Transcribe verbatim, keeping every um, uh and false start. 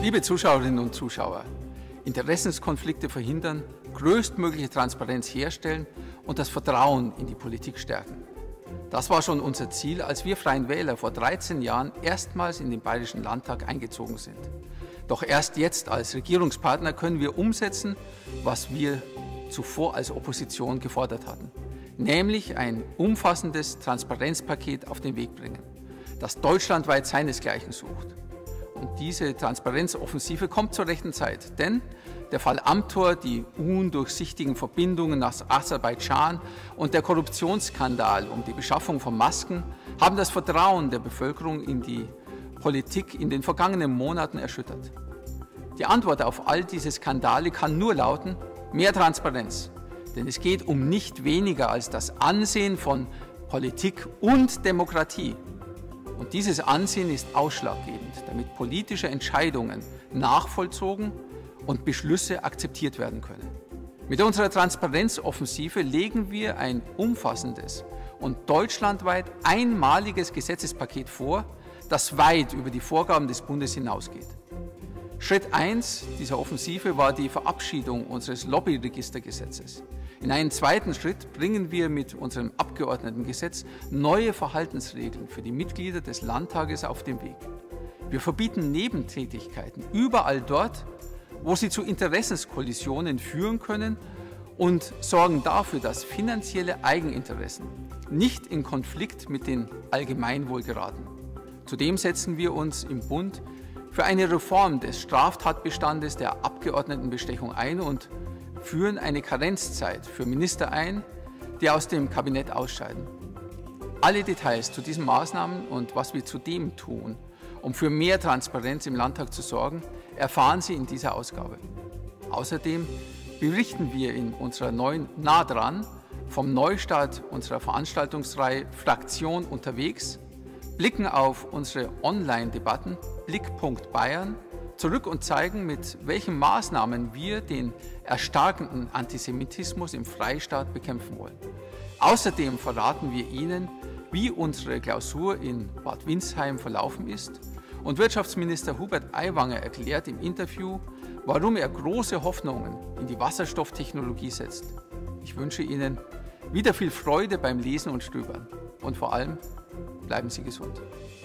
Liebe Zuschauerinnen und Zuschauer, Interessenskonflikte verhindern, größtmögliche Transparenz herstellen und das Vertrauen in die Politik stärken. Das war schon unser Ziel, als wir Freien Wähler vor dreizehn Jahren erstmals in den Bayerischen Landtag eingezogen sind. Doch erst jetzt als Regierungspartner können wir umsetzen, was wir zuvor als Opposition gefordert hatten, nämlich ein umfassendes Transparenzpaket auf den Weg bringen, das deutschlandweit seinesgleichen sucht. Und diese Transparenzoffensive kommt zur rechten Zeit, denn der Fall Amthor, die undurchsichtigen Verbindungen nach Aserbaidschan und der Korruptionsskandal um die Beschaffung von Masken haben das Vertrauen der Bevölkerung in die Politik in den vergangenen Monaten erschüttert. Die Antwort auf all diese Skandale kann nur lauten: mehr Transparenz. Denn es geht um nicht weniger als das Ansehen von Politik und Demokratie. Und dieses Ansehen ist ausschlaggebend, damit politische Entscheidungen nachvollzogen und Beschlüsse akzeptiert werden können. Mit unserer Transparenzoffensive legen wir ein umfassendes und deutschlandweit einmaliges Gesetzespaket vor, das weit über die Vorgaben des Bundes hinausgeht. Schritt eins dieser Offensive war die Verabschiedung unseres Lobbyregistergesetzes. In einem zweiten Schritt bringen wir mit unserem Abgeordnetengesetz neue Verhaltensregeln für die Mitglieder des Landtages auf den Weg. Wir verbieten Nebentätigkeiten überall dort, wo sie zu Interessenskollisionen führen können, und sorgen dafür, dass finanzielle Eigeninteressen nicht in Konflikt mit dem Allgemeinwohl geraten. Zudem setzen wir uns im Bund für eine Reform des Straftatbestandes der Abgeordnetenbestechung ein und führen eine Karenzzeit für Minister ein, die aus dem Kabinett ausscheiden. Alle Details zu diesen Maßnahmen und was wir zudem tun, um für mehr Transparenz im Landtag zu sorgen, erfahren Sie in dieser Ausgabe. Außerdem berichten wir in unserer neuen Nah dran vom Neustart unserer Veranstaltungsreihe Fraktion unterwegs, blicken auf unsere Online-Debatten Blickpunkt Bayern zurück und zeigen, mit welchen Maßnahmen wir den erstarkenden Antisemitismus im Freistaat bekämpfen wollen. Außerdem verraten wir Ihnen, wie unsere Klausur in Bad Windsheim verlaufen ist, und Wirtschaftsminister Hubert Aiwanger erklärt im Interview, warum er große Hoffnungen in die Wasserstofftechnologie setzt. Ich wünsche Ihnen wieder viel Freude beim Lesen und Stöbern und vor allem bleiben Sie gesund.